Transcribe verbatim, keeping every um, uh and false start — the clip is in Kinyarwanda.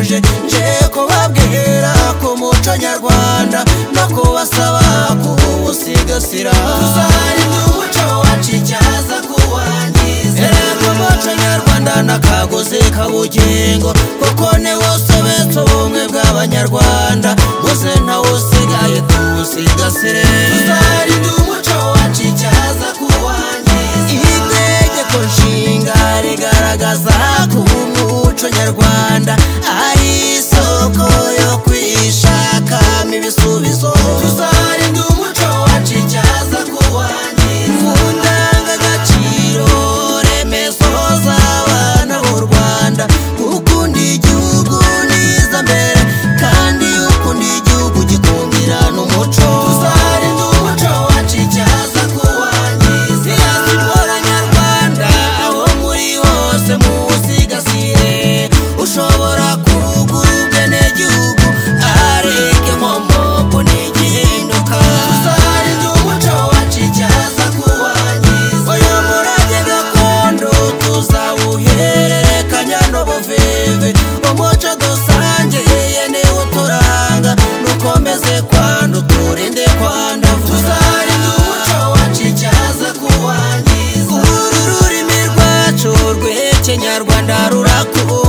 nsoje nje kubabwira ko umuco nyarwanda no kubasaba kuwusigasira tuzarinda umuco wacu icyaza kuwangiza erega umuco nyarwanda n'akagozi k'ubugingo kuko niwo usobetse ubumwe bw'abanyarwanda bose ntawusigaye tuwusigasire tuzarinda umuco wacu icyaza kuwangiza itegeko nshinga rigaragaza ko umuco nyarwanda ari isoko yo kwishakamo ibisubizo tuzarinda umuco wacu icyaza kuwangiza mu ndangagaciro remezo z'abana b'u Rwanda ukunda igihugu niza mbere kandi ukunda igihugu gikundira n'umuco tuzarinda umuco wacu icyaza kuwangiza yazimora nyarwanda aho muri hose muwusigasire ushobora kugubwe n'igihugu areke momoko n'igihinduka tuzarinda umuco wacu icyaza kuwangiza uyu murage gakondo tuzawuhererekanya n'ubuveve umuco dusangiye niwo uturanga nukomeze kwanda uturinde kwanda tuzarinda umuco wacu icyaza kuwangiza uru rurimi rwacu rw'ikinyarwanda rurakura